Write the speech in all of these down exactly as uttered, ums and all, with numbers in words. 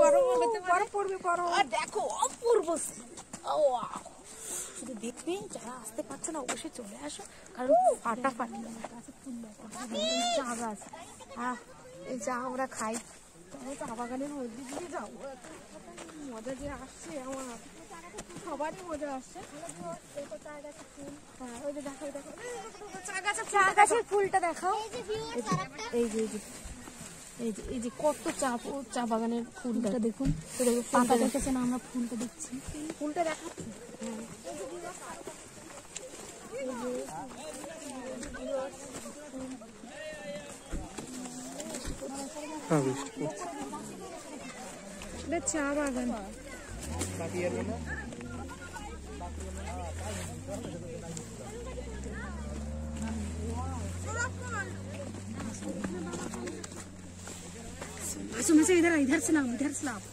বরফ পড়বে বরফ। আর দেখো অপূর্ব শুধু দেখবে, যারা আসতে পারছো না অবশ্যই চলে আসো, কারণ ফাটাফাটি চা গাছ। হ্যাঁ এই চা আমরা খাই, চা বাগানের মধ্যে দিয়ে যাবো, মজা যে আসছে আমার, সবারই মজা আসছে। হ্যাঁ ওই যে দেখো দেখো চা গাছের ফুলটা দেখাও, এই যে এই যে এই যে এই যে কত চা চা বাগানের ফুলটা দেখুন, পাতা দেখেছেন, আমরা ফুলটা দেখছি, ফুলটা দেখাচ্ছি। চা বাগান इधर इधर से नाम इधर से नाम।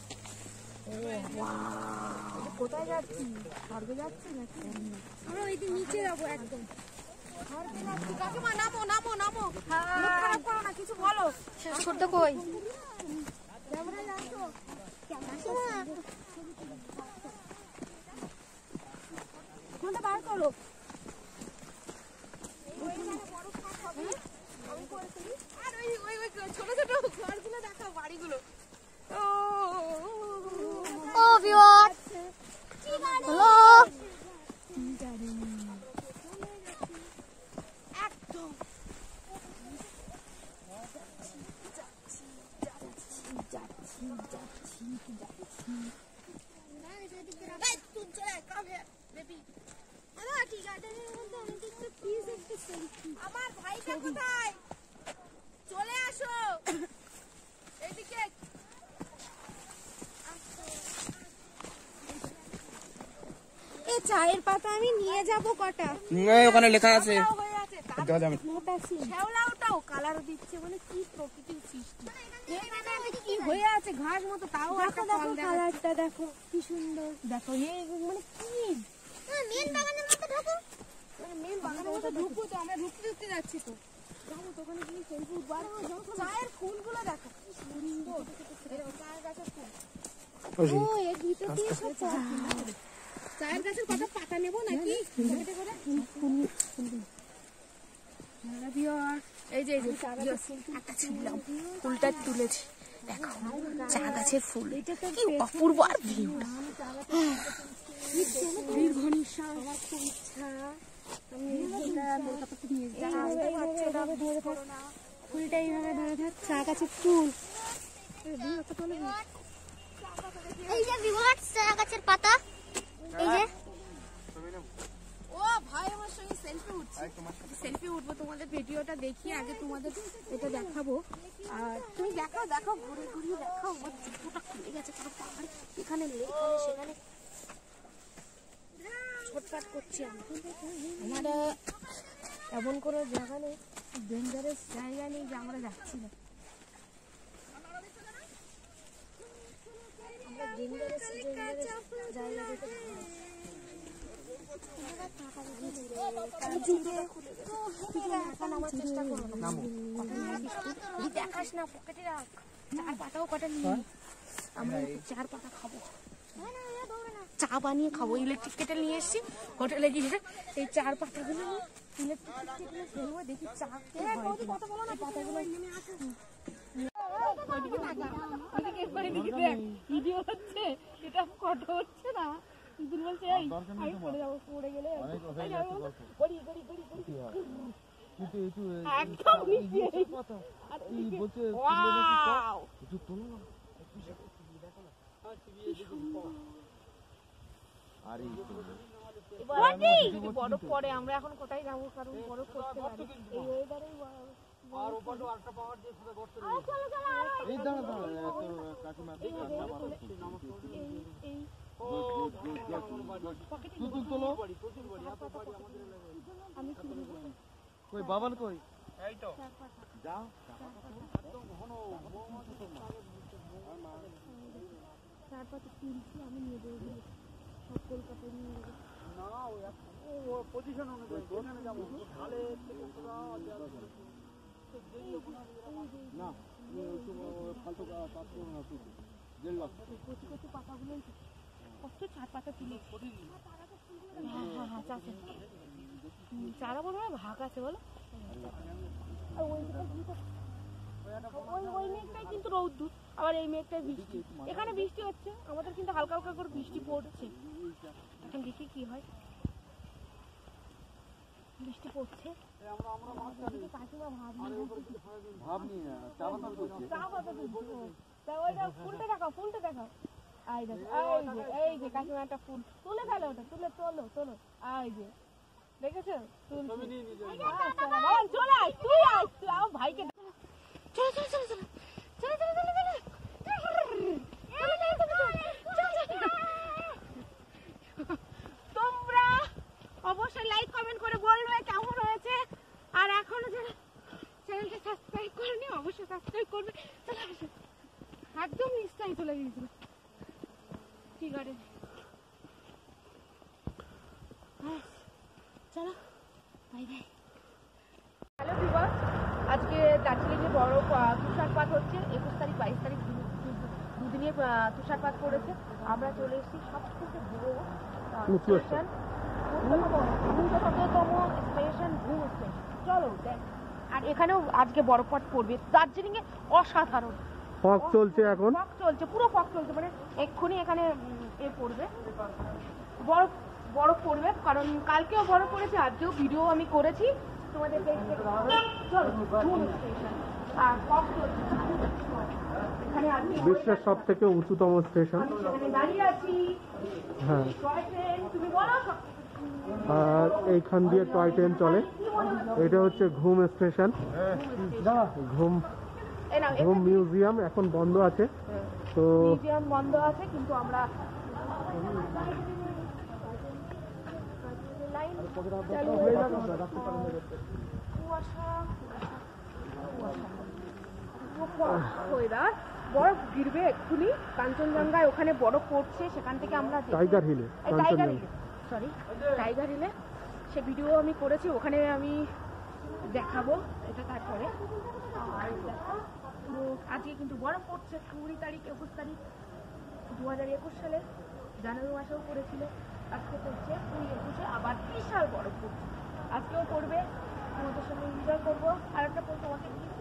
কোথায় যাচ্ছি? স্বর্গে যাচ্ছি নাকি? আমরা ওই দিন নিচে যাবো একদম। স্বর্গে যাচ্ছি। কাকিমা নামো নামো নামো, মুখ খারাপ করো না, কিছু বলো। শেষ করতে কই? ক্যামেরা যাচ্ছো? ক্যামেরা ফোনটা বার করো। আর ওই ওই ওই ছোট ছোট ঘরগুলো দেখাও, বাড়িগুলো। ও ভিউয়ার্স হ্যালো, একদম আমার ভাইটা কোথায়? চলে আসো এদিকে। এই চায়ের পাতা আমি নিয়ে যাব কটা? ওখানে লেখা আছে শ্যাওলাটাও কালার দিচ্ছে, মানে কি প্রকৃতির সৃষ্টি। কি হয়ে আছে ঘাস মতো, তাও একটা ফল দেখো, কালারটা দেখো কি সুন্দর। দেখো এই মানে কি মেন বাগানের মতো ঢোকো, মানে মেন বাগানের মতো ঢুকবো তো, আমরা ঢুকতে ঢুকতে যাচ্ছি তো, যাবো তো ওখানে গিয়ে সেলফি উঠবার। চায়ের ফুলগুলো দেখো কি সুন্দর, চায়ের গাছের ফুল। ও এর ভিতর দিয়ে সব চায়ের গাছের কত পাতা নেবো নাকি? এই যে একটা ছিলাম, ফুলটা তুলেছি, দেখো চা গাছের ফুল, কি অপূর্ব। আর ভিউটা দীর্ঘ নিঃশ্বাস, আমার খুব ইচ্ছা ফুলটা এইভাবে ধরে থাক, চা গাছের ফুল। এই যে ভিউয়ার্স চা গাছের পাতা, এই যে ও ভাই আমার সঙ্গে সেলফি উঠছে, সেলফি উঠবো, তোমাদের ভিডিওটা দেখিয়ে আগে তোমাদের এটা দেখাবো। আর তুমি দেখাও দেখাও ঘুরে ঘুরিয়ে দেখাও, আমার জুতোটা খুলে গেছে, কারণ পাহাড় এখানে এখানে সেখানে ছটফট করছি আমি। আমার এমন কোনো জায়গা নেই, ডেঞ্জারাস জায়গা নেই যে আমরা যাচ্ছি না, আমরা ডেঞ্জারাস জায়গা দেখে দেখাস না, পকেটে রাখ, চার পাতাও কটা নিয়ে আমরা চার পাতা খাবো, চা বানিয়ে খাবো। ইলেকট্রিক কেটেল নিয়ে এসছি হোটেলে গিয়ে, এই চার পাতাগুলো ইলেকট্রিক কেটেলে ফেলবো, দেখি চা পাতাগুলো ভিডিও হচ্ছে, এটা ফটো হচ্ছে না। বলছে আমি পড়ে যাবো, পড়ে গেলে বরফ পড়ে। আমরা এখন কোথায় যাবো, কারণ বরফ পড়তে পারি এই ওয়েদারে। কই বাবান কই? এই তো যাও চার পাতা কিনছি আমি, নিয়ে দেবো সব কলকাতায় নিয়ে যাবো না, ও পজিশন অনুযায়ী ওখানে যাবো, ঢালে না ফালতু কাজ করো না। কচি কচি পাতাগুলোই কত চার পাতা তুলে হ্যাঁ হ্যাঁ হ্যাঁ চাষে চারা মনে হয় ভাগ আছে বলো। আর ওই ওই ওই মেঘটাই কিন্তু রৌদ্র, আবার এই মেঘটাই বৃষ্টি। এখানে বৃষ্টি হচ্ছে, আমাদের কিন্তু হালকা হালকা করে বৃষ্টি পড়ছে। এখন দেখি কি হয়, বৃষ্টি পড়ছে। কাকিমা ভাবনি ফুলটা দেখাও, ফুলটা দেখাও। এই দেখো, এই যে এই যে কাকিমা একটা ফুল তুলে ফেলো, ওটা তুলে তোলো তোলো। এই যে দেখেছো, চলে আয় তুই আয়, তুই আমার ভাইকে চলো চলো চলো চলো চলো চলো চলো চলো। তোমরা অবশ্যই লাইক কমেন্ট করে বলবে কেমন হয়েছে, আর এখনো যারা চ্যানেলটা সাবস্ক্রাইব করেনি অবশ্যই সাবস্ক্রাইব করবে। চলে আসো, একদম নিশ্চয়ই চলে গিয়েছিল। ঠিক আছে চলো বাই বাই। হ্যালো ভিউয়ার্স, আজকে দার্জিলিংয়ে বড় তুষারপাত হচ্ছে। একুশ তারিখ বাইশ তারিখ দুদিনে তুষারপাত পড়েছে। আমরা চলে এসেছি সব থেকে বড় স্টেশন, সতেরোতম স্টেশন ঘুম স্টেশন। চলো দেখ, আর এখানেও আজকে বরফপাত পড়বে। দার্জিলিংয়ে অসাধারণ ফগ চলছে, এখন ফগ চলছে, পুরো ফগ চলছে, মানে এক্ষুনি এখানে এ পড়বে, বরফ বরফ পড়বে। কারণ কালকেও বরফ পড়েছে, আজকেও ভিডিও আমি করেছি তোমাদেরকে। বিশ্বের সব থেকে উঁচুতম স্টেশন। হ্যাঁ, আর এইখান দিয়ে টয় ট্রেন চলে। এটা হচ্ছে ঘুম স্টেশন, ঘুম ঘুম মিউজিয়াম এখন বন্ধ আছে। তো মিউজিয়াম বন্ধ আছে, কিন্তু আমরা বরফ গিরবে এক্ষুনি। কাঞ্চনজঙ্ঘায় ওখানে বরফ পড়ছে, সেখান থেকে আমরা টাইগার হিলে টাইগার হিলে সরি টাইগার হিলে সে ভিডিও আমি করেছি, ওখানে আমি দেখাবো এটা। তারপরে আজকে কিন্তু বরফ পড়ছে, কুড়ি তারিখ একুশ তারিখ দু হাজার একুশ সালে জানুয়ারি মাসেও পড়েছিল। আজকে পড়ছে কুড়ি একুশে, আবার বিশাল বরফ পড়ছে। আজকেও পড়বে, আমাদের সঙ্গে এনজয় করবো। আর একটা পর তোমাকে দিয়েছি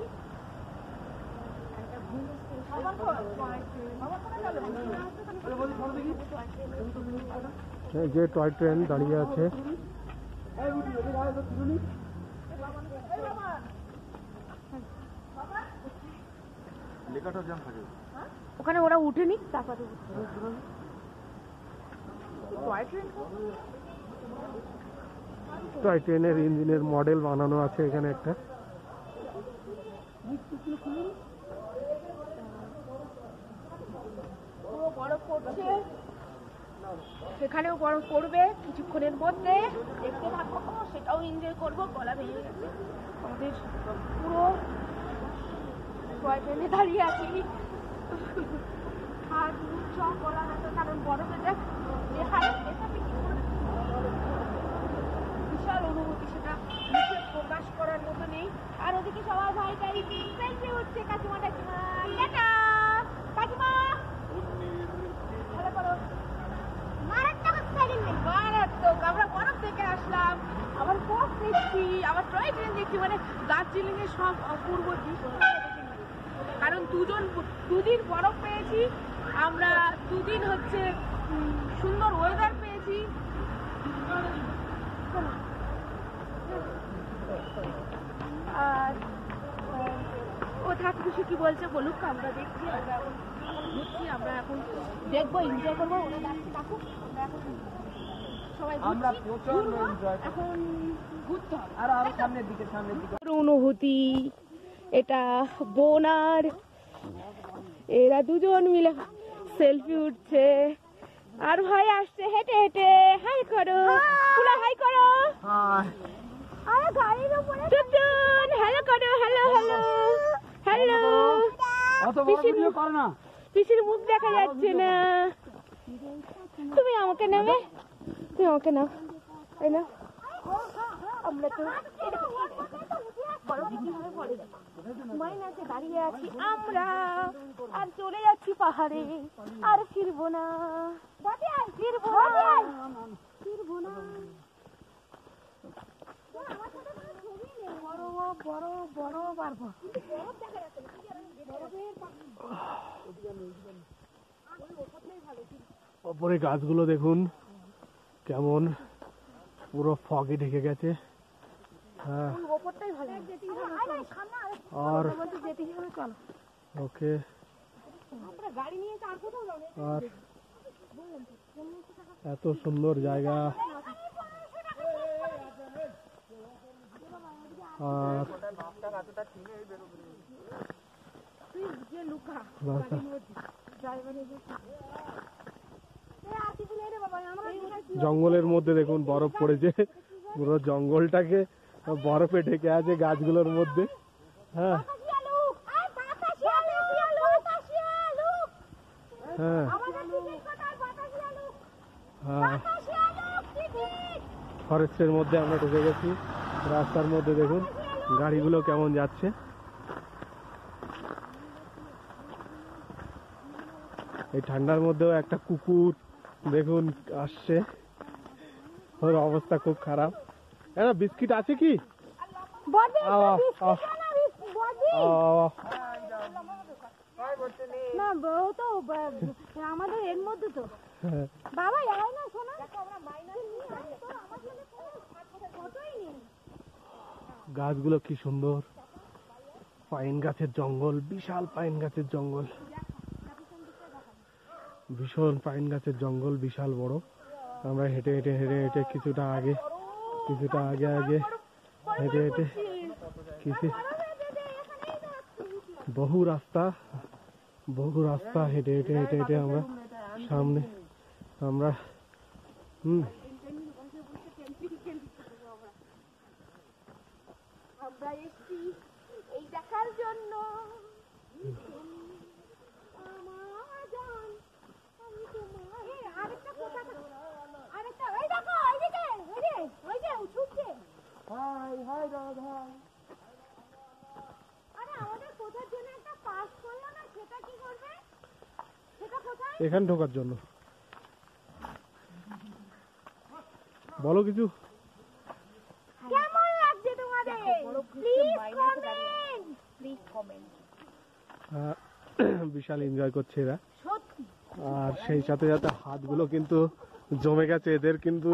যে টয় ট্রেন দাঁড়িয়ে আছে। ওখানে ওরা উঠেনি, তারপরে টয় ট্রেনের ইঞ্জিনের মডেল বানানো আছে এখানে একটা। বরফ পড়ছে, সেখানেও বরফ পড়বে কিছুক্ষণের মধ্যে। দেখতে থাকবো, সেটাও এনজয় করবো। গলা ভেঙে গেছে আমাদের, পুরো টয় ট্রেনে দাঁড়িয়ে আছি। আর গলা ব্যথা, কারণ বরফে দেখ বিশাল অনুভূতি, সেটা মুখে প্রকাশ করার মতো নেই। আর ওদিকে সবার ভাই টাই সেলফি উঠছে। কাকিমা কাকিমা টাটা, কাকিমা ভালো করো। মারাত্মক মারাত্মক, আমরা বরফ থেকে আসলাম, আবার ফগ দেখছি, আবার টয় ট্রেন দেখছি। মানে দার্জিলিং এর সব অপূর্ব দৃশ্য। কারণ দুজন দুদিন বরফ পেয়েছি আমরা, দুদিন হচ্ছে সুন্দর ওয়েদার পেয়েছি। আর ও থাক, খুশি কি বলছে বলুক, আমরা দেখছি, আমরা এখন ঘুরছি, আমরা এখন দেখবো, এনজয় করবো। ওরা যাচ্ছে থাকুক, আমরা এখন সবাই এখন ঘুরতে হবে। আর আরো সামনের দিকে সামনের দিকে অনুভূতি। এটা বোন আর এরা দুজন মিলে সেলফি উঠছে, আর ভাই আসছে হেঁটে হেঁটে। হাই করো, পুরা হাই করো। আরে গাড়ির উপরে টুটুন, হ্যালো করো, হ্যালো হ্যালো হ্যালো। পিসির মুখ দেখা যাচ্ছে না। তুমি আমাকে নেবে, তুমি আমাকে নাও, তাই না? আমরা তো বরফে কিভাবে পড়ে দেখো। মাইন আছে দাঁড়িয়ে আছি আমরা, আর চলে যাচ্ছি পাহাড়ে, আর ফিরবো না, ফিরবো না, ফিরবো না। বড় বড় বড় পারবো। ওপরে গাছগুলো দেখুন কেমন পুরো ফগে ঢেকে গেছে। হ্যাঁ আর ওকে আর এত সুন্দর জায়গা। আর জঙ্গলের মধ্যে দেখুন বরফ পড়েছে, পুরো জঙ্গলটাকে বরফে ঢেকে আছে গাছগুলোর মধ্যে। হ্যাঁ হ্যাঁ হ্যাঁ ফরেস্টের মধ্যে আমরা ঢুকে গেছি। রাস্তার মধ্যে দেখুন গাড়িগুলো কেমন যাচ্ছে। এই ঠান্ডার মধ্যেও একটা কুকুর দেখুন আসছে, ওর অবস্থা খুব খারাপ। হ্যাঁ বিস্কিট আছে কি? না বউ তো আমাদের এর মধ্যে তো বাবা যায় না শোনা। গাছগুলো কি সুন্দর, পাইন গাছের জঙ্গল, বিশাল পাইন গাছের জঙ্গল, ভীষণ পাইন গাছের জঙ্গল, বিশাল বড়। আমরা হেঁটে হেঁটে হেঁটে হেঁটে কিছুটা আগে কিছুটা আগে আগে হেঁটে হেঁটে কিছু বহু রাস্তা বহু রাস্তা হেঁটে হেঁটে হেঁটে হেঁটে আমরা সামনে আমরা হুম আমরা এসছি এই দেখার জন্য। আরেকটা কোথা আরেকটা ওই দেখো ওইদিকে ওই যে ওই যে ছুটছে। Hi hi Radha. আরে আমাদের কোথার জন্য একটা পাস করলো না, সেটা কি করবে? সেটা কোথায়? এখানে ঢোকার জন্য। বলো কিছু। কেমন লাগছে তোমাদের? Please comment, please comment. বিশাল এনজয় করছে এরা, সত্যি। আর সেই সাথে সাথে হাতগুলো কিন্তু জমে গেছে এদের, কিন্তু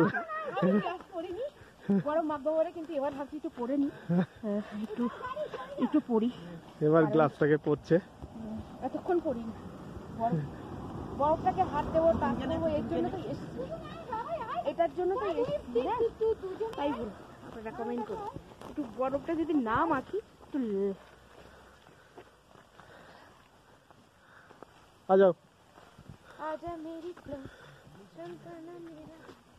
গরম মাখবো বলে, কিন্তু এবার ভাবছি একটু পরে নি, একটু একটু পড়ি। এবার গ্লাসটাকে পড়ছে, এতক্ষণ পড়িনি। বরফটাকে হাত দেবো, টাচ করবো, এর জন্য তো এসছি, এটার জন্য তো এসছি। তাই বল, আপনারা কমেন্ট করুন একটু বরফটা যদি না মাখি একটু। আ যাও। আজা মেরি চন্দ্রনা মেরা।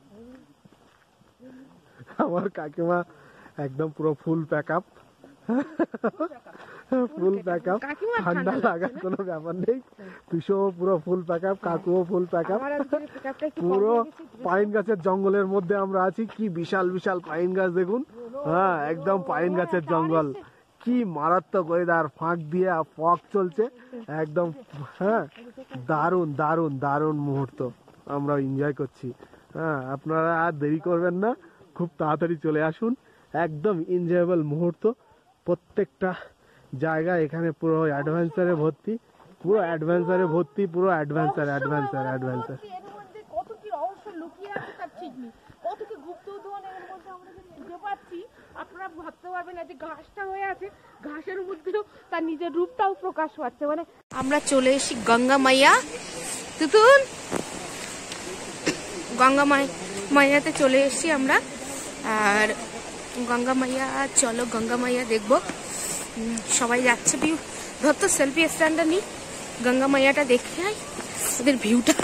আমার কাকিমা একদম পুরো full pack up, full pack up, ঠান্ডা লাগার কোনো ব্যাপার নেই। তুষো পুরো ফুল প্যাক আপ, কাকুও ফুল প্যাক আপ। পুরো পাইন গাছের জঙ্গলের মধ্যে আমরা আছি। কি বিশাল বিশাল পাইন গাছ দেখুন। হ্যাঁ একদম পাইন গাছের জঙ্গল, কি মারাত্মক ওয়েদার, ফাঁক দিয়ে ফগ চলছে একদম। হ্যাঁ দারুণ দারুণ দারুণ মুহূর্ত আমরা এনজয় করছি। হ্যাঁ আপনারা আর দেরি করবেন না, খুব তাড়াতাড়ি চলে আসুন। একদম এনজয়েবল মুহূর্ত, প্রত্যেকটা জায়গা এখানে পুরো অ্যাডভেঞ্চারে ভর্তি, পুরো অ্যাডভেঞ্চারে ভর্তি, পুরো অ্যাডভেঞ্চার অ্যাডভেঞ্চার অ্যাডভেঞ্চার। এর মধ্যে কত কি রহস্য লুকিয়ে আছে তার ঠিক নেই, কত কি গুপ্ত উদ্যান এর মধ্যে আমরা যে খুঁজে পাচ্ছি। আপনারা ভাবতে পারবেন না যে ঘাসটা হয়ে আছে, ঘাসের মধ্যেও তার নিজের রূপটাও প্রকাশ পাচ্ছে। মানে আমরা চলে এসেছি গঙ্গা মাইয়া, তুতুন গঙ্গা মাইয়াতে চলে এসেছি আমরা। আর গঙ্গা মাইয়া, চলো গঙ্গা মাইয়া দেখবো। সবাই যাচ্ছে, ভিউ ধর তো সেলফি স্ট্যান্ডটা নি, গঙ্গা মাইয়াটা দেখে আই, ওদের ভিউটা।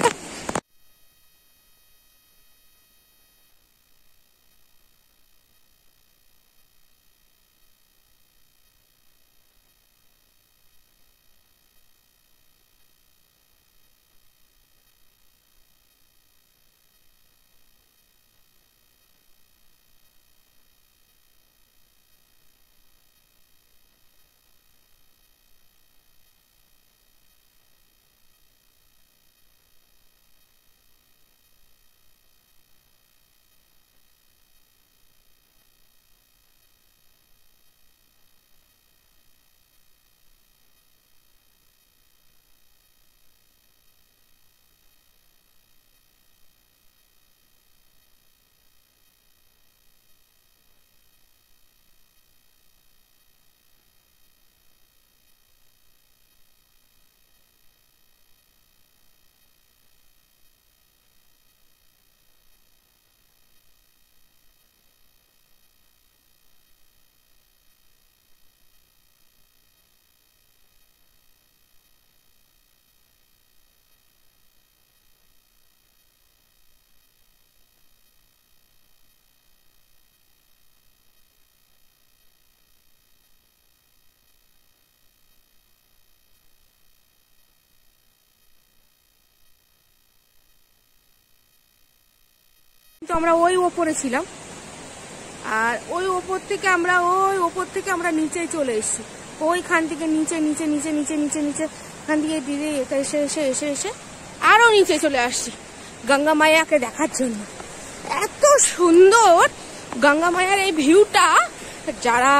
আমরা ওই ওপরে ছিলাম, আর ওই ওপর থেকে আমরা ওই ওপর থেকে আমরা নিচে চলে এসেছি। ওইখান থেকে নিচে নিচে নিচে নিচে নিচে নিচে এখান থেকে দিদি এটা এসে এসে এসে এসে আরো নিচে চলে আসছি গঙ্গা মায়াকে দেখার জন্য। এত সুন্দর গঙ্গা মায়ার এই ভিউটা, যারা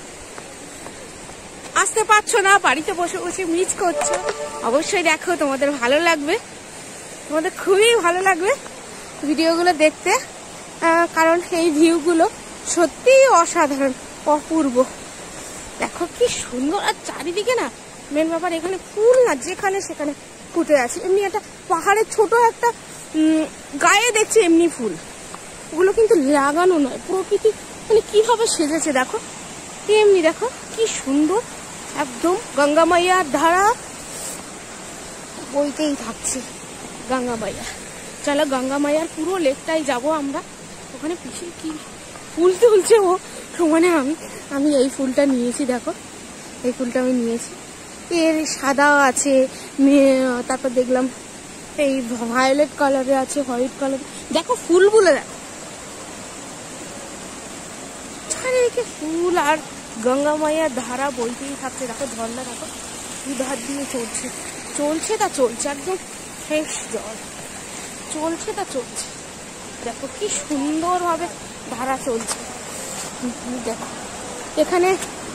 আসতে পারছো না, বাড়িতে বসে বসে মিস করছো, অবশ্যই দেখো, তোমাদের ভালো লাগবে, তোমাদের খুবই ভালো লাগবে ভিডিওগুলো দেখতে, কারণ এই ভিউগুলো সত্যি অসাধারণ, অপূর্ব। দেখো কি সুন্দর, আর চারিদিকে না মেন ব্যাপার এখানে ফুল না যেখানে সেখানে ফুটে আছে। এমনি একটা পাহাড়ের ছোট একটা গায়ে দেখছি এমনি ফুল, ওগুলো কিন্তু লাগানো নয়, প্রকৃতি মানে কিভাবে সেজেছে দেখো, এমনি দেখো কি সুন্দর, একদম গঙ্গা মাইয়ার ধারা বইতেই থাকছে গঙ্গা মাইয়া। চলো গঙ্গা মাইয়ার পুরো লেকটাই যাব আমরা, ওখানে পিছিয়ে কি ফুল তুলছে ও, মানে আমি আমি এই ফুলটা নিয়েছি, দেখো এই ফুলটা আমি নিয়েছি, এর সাদা আছে, তারপর দেখলাম এই ভায়োলেট কালারে আছে, হোয়াইট কালার, দেখো ফুলগুলো দেখো চারিদিকে ফুল, আর গঙ্গা মাইয়ার ধারা বইতেই থাকছে। দেখো ঝর্ণা দেখো দুধার দিয়ে চলছে চলছে তা চলছে, একদম ফ্রেশ জল চলছে তা চলছে, দেখো কি সুন্দর ভাবে ধারা চলছে। দেখো এখানে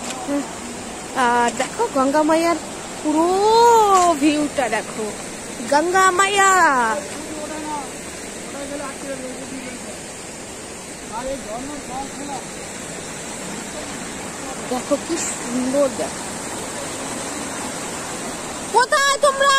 দেখো গঙ্গা মাইয়ার পুরো ভিউটা, দেখো গঙ্গা মাইয়া, দেখো কি সুন্দর, দেখো কোথায় তোমরা,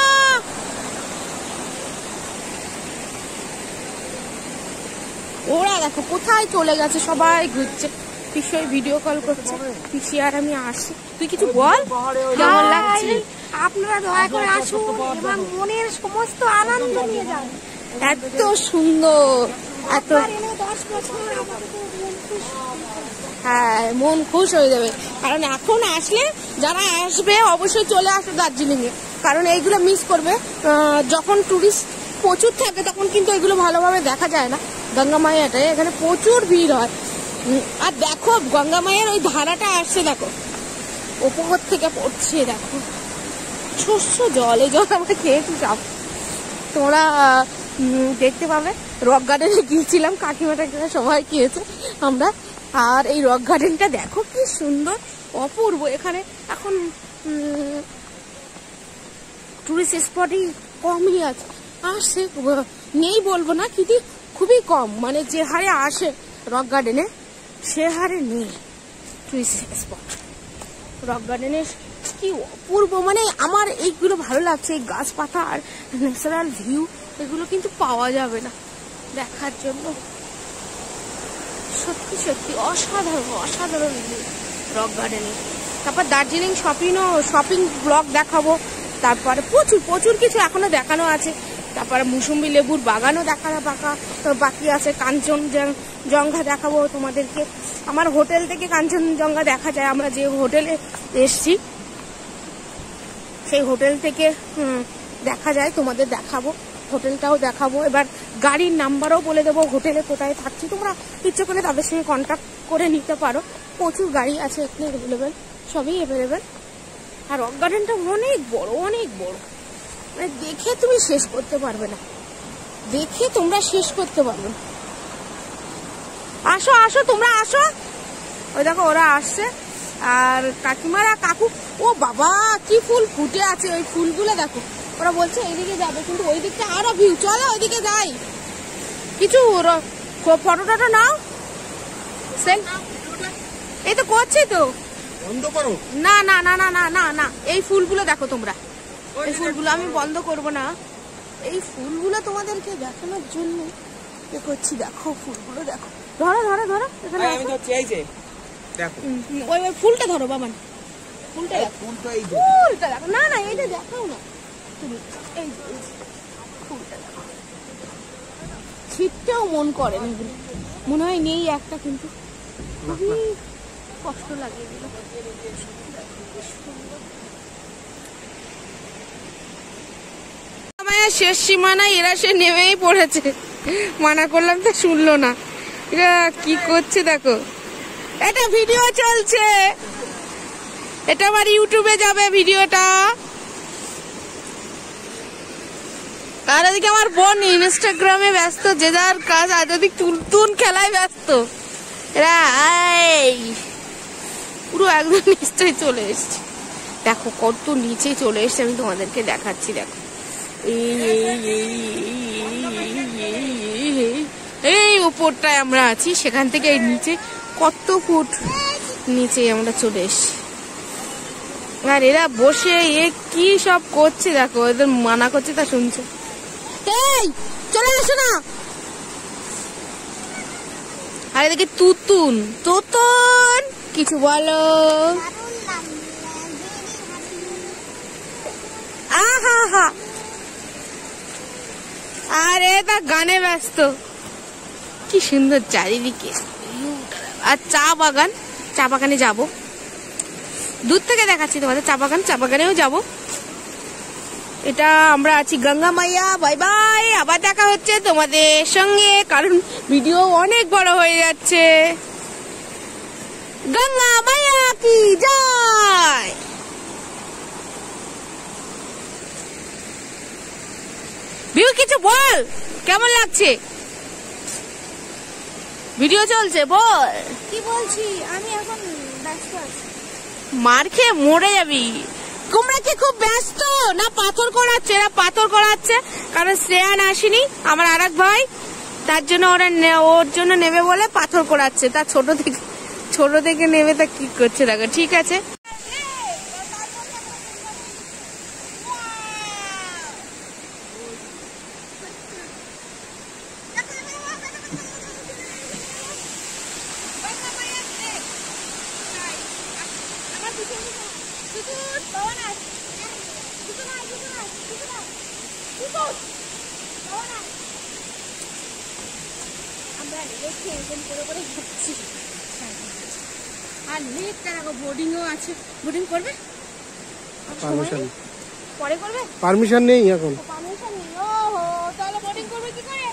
ওরা দেখো কোথায় চলে গেছে, সবাই ঘুরছে, পিসি ভিডিও কল করছে, পিসি আর আমি আসছি, তুই কিছু বল কেমন লাগছে। আপনারা দয়া করে আসুন এবং মনের সমস্ত আনন্দ নিয়ে যান। এত সুন্দর, এত হ্যাঁ মন খুশ হয়ে যাবে, কারণ এখন আসলে যারা আসবে অবশ্যই চলে আসবে দার্জিলিং এ, কারণ এইগুলো মিস করবে। যখন টুরিস্ট প্রচুর থাকে তখন কিন্তু এগুলো ভালোভাবে দেখা যায় না। গঙ্গা মাইয়াটায় এখানে প্রচুর ভিড় হয়, আর দেখো গঙ্গা মায়ের ওই ধারাটা আসছে, দেখো উপর থেকে পড়ছে, দেখো শস্য জল, এই জল আমরা খেয়েছি সব, তোমরা দেখতে পাবে। রক গার্ডেনে গিয়েছিলাম, কাকিমাটা সবাই খেয়েছে আমরা, আর এই রক গার্ডেনটা দেখো কি সুন্দর, অপূর্ব। এখানে এখন টুরিস্ট স্পটই কমই আছে, আসছে নেই বলবো না, কিন্তু খুবই কম, মানে যে হারে আসে রক গার্ডেনে সে হারে নেই টুরিস্ট স্পট। রক গার্ডেনের কি অপূর্ব, মানে আমার এইগুলো ভালো লাগছে, এই গাছপাতা আর ন্যাচারাল ভিউ, এগুলো কিন্তু পাওয়া যাবে না দেখার জন্য, সত্যি সত্যি অসাধারণ অসাধারণ ভিউ রক গার্ডেনে। তারপর দার্জিলিং শপিংও শপিং ব্লগ দেখাবো, তারপরে প্রচুর প্রচুর কিছু এখনো দেখানো আছে, তারপরে মুসুম্বি লেবুর বাগানও দেখানো বাঁকা বাকি আছে, কাঞ্চনজঙ্ঘা দেখাবো তোমাদেরকে। আমার হোটেল থেকে কাঞ্চনজঙ্ঘা দেখা যায়, আমরা যে হোটেলে এসছি সেই হোটেল থেকে দেখা যায়, তোমাদের দেখাবো, হোটেলটাও দেখাবো। এবার গাড়ির নাম্বারও বলে দেবো, হোটেলে কোথায় থাকছি, তোমরা ইচ্ছে করলে তাদের সঙ্গে কন্ট্যাক্ট করে নিতে পারো, প্রচুর গাড়ি আছে এখানে অ্যাভেলেবেল, সবই অ্যাভেলেবেল। আর রক গার্ডেনটা অনেক বড় অনেক বড়, মানে দেখে তুমি শেষ করতে পারবে না, দেখে তোমরা শেষ করতে পারবে না। আসো আসো তোমরা আসো, ওই দেখো ওরা আসছে, আর কাকিমারা কাকু, ও বাবা কি ফুল ফুটে আছে, ওই ফুলগুলো দেখো, ওরা বলছে এইদিকে যাবে, কিন্তু ওই দিকটা আরো ভিউ, চলো ওইদিকে যাই, কিছু ফটো টটো নাও, এই তো করছি তো, না না না না না না না এই ফুলগুলো দেখো তোমরা, এই ফুলগুলো আমি বন্ধ করব না, এই ফুলগুলো তোমাদেরকে দেখানোর জন্য করছি, দেখো ফুলগুলো দেখো, ধরো ধরো ধরো, এখানে ওই ওই ফুলটা ধরো বাবা, ফুলটা ফুলটা দেখো, না না এইটা দেখাও না তুমি, এই ফুলটা দেখো, ছিটটাও মন করে না, মনে হয় নেই একটা, কিন্তু খুবই কষ্ট লাগে এগুলো। শেষ সীমানায় এরা সে নেমেই পড়েছে, মানা করলাম তো শুনলো না। এরা কি করছে দেখো, এটা ভিডিও চলছে, এটা আমার ইউটিউবে যাবে ভিডিওটা। আর এদিকে আমার বোন ইনস্টাগ্রামে ব্যস্ত, যে যার কাজ, আর ওদিক তুলতুন খেলায় ব্যস্ত। এরা পুরো একদম নিশ্চয়ই চলে এসছে, দেখো কত নিচে চলে এসছে, আমি তোমাদেরকে দেখাচ্ছি। দেখো এই উপরটায় আমরা আছি, সেখান থেকে এই নিচে কত ফুট নিচে আমরা চলে এসছি। আর এরা বসে এ কি সব করছে দেখো, এদের মানা করছে তা শুনছে। এই চলে আসো না। আর এদিকে তুতুন, তুতুন কিছু বলো। আহা হা, আরে তা গানে ব্যস্ত। কি সুন্দর চারিদিকে, আর চা বাগান, চা বাগানে যাব, দূর থেকে দেখাচ্ছি তোমাদের চা বাগান, চা বাগানেও যাব। এটা আমরা আছি গঙ্গা মাইয়া। বাই বাই, আবার দেখা হচ্ছে তোমাদের সঙ্গে, কারণ ভিডিও অনেক বড় হয়ে যাচ্ছে। গঙ্গা মাইয়া কি জয়। বিউ কিছু বল, কেমন লাগছে? ভিডিও চলছে, বল। কি বলছি, আমি এখন ব্যস্ত আছি। মার খেয়ে মরে যাবি। তোমরা কি খুব ব্যস্ত না পাথর করাচ্ছে? এরা পাথর করাচ্ছে, কারণ শ্রেয়ান আসেনি, আমার আর এক ভাই, তার জন্য ওরা ওর জন্য নেবে বলে পাথর করাচ্ছে। তা ছোট থেকে ছোট থেকে নেবে, তা কি করছে দেখো। ঠিক আছে, আর লেকটা দেখো, বোর্ডিংও আছে। বোর্ডিং করবে? পারমিশন পরে করবে? পারমিশন নেই এখন। পারমিশন নেই? ওহো, তাহলে বোর্ডিং করবে কি করে?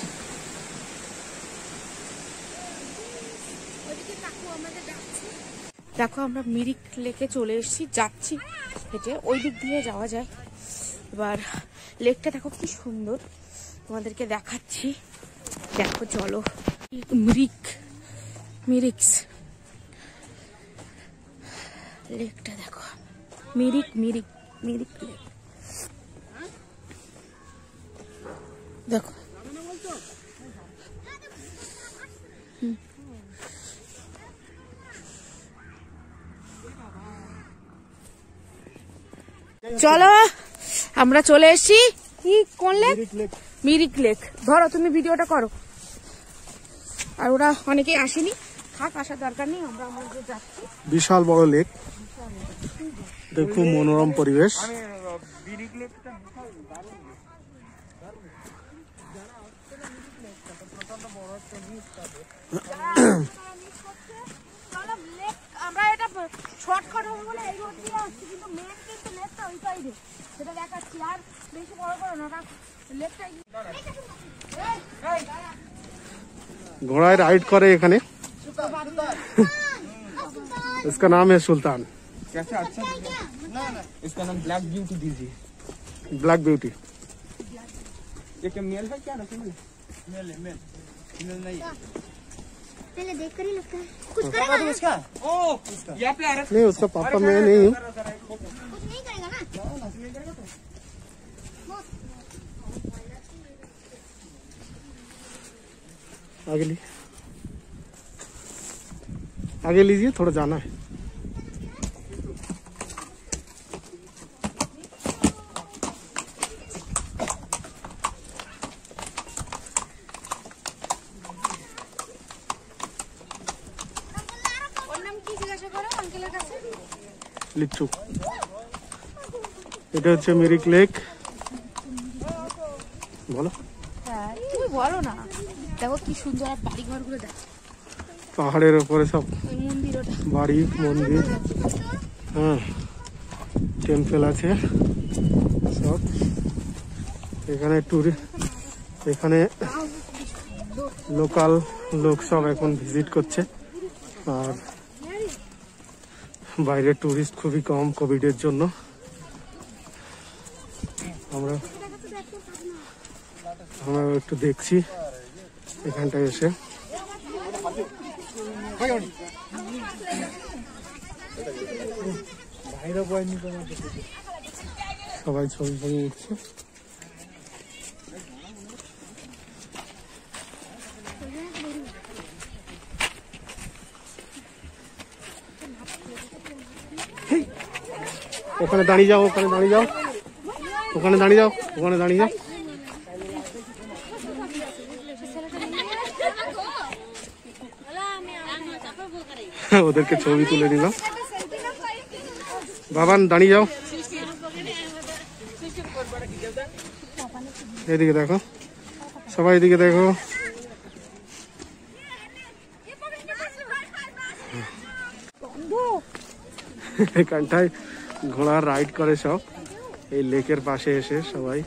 ওইদিকে কাকু আমাদের ডাকছে। দেখো আমরা মিরিক লেকে চলে এসেছি, যাচ্ছি হেঁটে, ওই দিক দিয়ে যাওয়া যায়। এবার লেকটা দেখো কি সুন্দর, তোমাদেরকে দেখাচ্ছি। দেখো চলো, মিরিক মিরিক্স লেকটা দেখো, মিরিক মিরিক মিরিক লেক দেখো। চলো আমরা চলে এসেছি। কি কোন লেক? মিরিক লেক। ধরো তুমি ভিডিওটা করো। আর ওরা অনেকেই আসেনি, থাক, আসার দরকার নেই, আমরা আমাদের যাচ্ছি। বিশাল বড় লেক, দেখো মনোরম পরিবেশ। আমরা এটা শর্টকাট হবে বলে এই রোড দিয়ে আসছি, কিন্তু মেন কিন্তু লেকটা ওই সাইডে, সেটা দেখাচ্ছি। আর বেশি বড় করো না, লেকটাই। घोड़ा राइड करे एखाने। इसका नाम है सुल्तान। कैसे? अच्छा ना ना, इसका नाम ब्लैक ब्यूटी दीजिए। Black beauty. ये क्या मेल है क्या? फीमेल? मेल है, मेल फीमेल नहीं है। पहले देख कर ही लगता है कुछ करेगा ना उसका। ओ उसका यहाँ पे आ रहा है। नहीं, उसका पापा मैं नहीं हूँ। कुछ नहीं करेगा ना नहीं करेगा तो आगे ली आगे लीजिए, थोड़ा जाना है। লিচু, এটা হচ্ছে মিরিক লেক। বলো। হ্যাঁ তুমি বলো না। দেখো কি সুন্দর, আর বাড়ি ঘর গুলো দেখো, পাহাড়ের উপরে সব মন্দির, ওটা বাড়ি মন্দির, হ্যাঁ টেম্পল আছে সব। এখানে টুরি এখানে লোকাল লোক সব এখন ভিজিট করছে, আর বাইরে টুরিস্ট খুবই কম কোভিডের জন্য। আমরা আমরা একটু দেখছি এখানটায় এসে। সবাই ছবি ছবি উঠছে। ওখানে দাঁড়িয়ে যাও, ওখানে দাঁড়িয়ে যাও, ওখানে দাঁড়িয়ে যাও, ওখানে দাঁড়িয়ে যাও। ওদেরকে ছবি তুলে নিলাম। বাবান দাঁড়িয়ে যাও, এদিকে দেখো, সবাই এদিকে দেখো। এখানটায় ঘোড়ার রাইড করে সব, এই লেকের পাশে এসে সবাই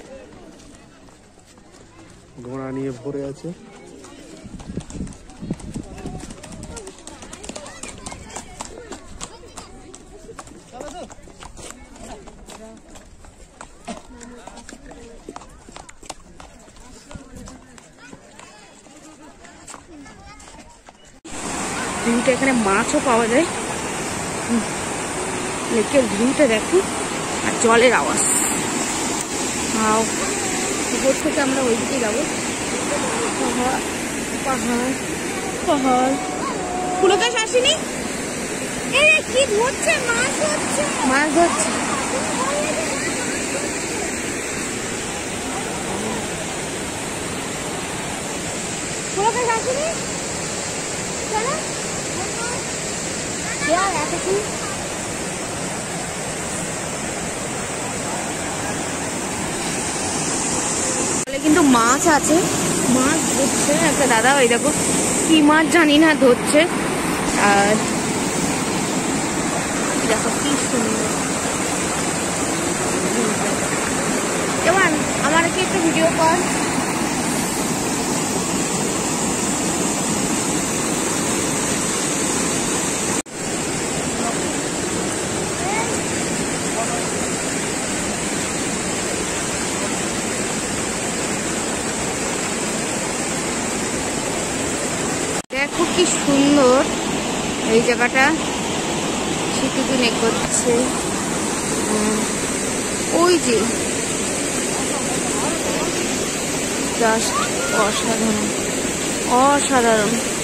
ঘোড়া নিয়ে ভরে আছে। ভিউটা এখানে মাছও পাওয়া যায়, লেকের ভিউটা দেখো আর জলের আওয়াজ। উপর থেকে আমরা ওইদিকে যাবো, পাহাড় পাহাড় পাহাড়। পুলকেশ আসেনি, কি ধরছে? মাছ ধরছে, মাছ ধরছে। পুলকেশ আসেনি কিন্তু মাছ আছে, মাছ ধরছে একটা দাদা, ওই দেখো কি মাছ জানি না ধরছে। আর দেখো কি সুন্দর। কেমন আমার কি একটু ভিডিও কর। দেখো কি সুন্দর এই জায়গাটা, সেটুকু নেক করছে। ওই যে জাস্ট অসাধারণ অসাধারণ।